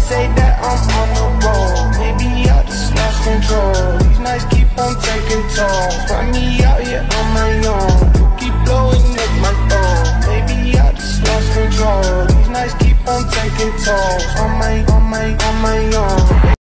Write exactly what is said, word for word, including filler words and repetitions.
say that I'm on the road. Maybe I just lost control. These nights keep on taking tolls. Find me out here on my own. You keep blowing up my phone. Maybe I just lost control. These nights keep on taking tolls. On my, on my, on my own.